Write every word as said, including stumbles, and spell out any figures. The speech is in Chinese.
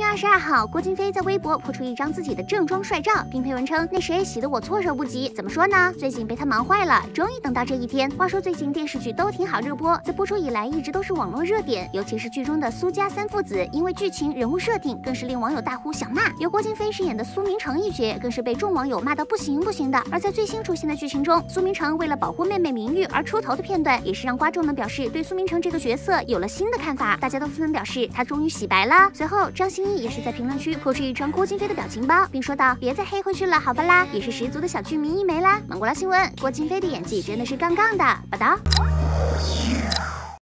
二十二号，郭京飞在微博抛出一张自己的正装帅照，并配文称：“那谁洗得我措手不及。”怎么说呢？最近被他忙坏了，终于等到这一天。话说最近电视剧都挺好热播，自播出以来一直都是网络热点，尤其是剧中的苏家三父子，因为剧情、人物设定更是令网友大呼想骂。由郭京飞饰演的苏明成一角，更是被众网友骂到不行不行的。而在最新出现的剧情中，苏明成为了保护妹妹名誉而出头的片段，也是让观众们表示对苏明成这个角色有了新的看法，大家都纷纷表示他终于洗白了。随后，张歆艺也是在评论区抛出一张郭京飞的表情包，并说道：“别再黑回去了，好吧啦，也是十足的小剧迷一枚啦。”芒果捞新闻，郭京飞的演技真的是杠杠的。报道。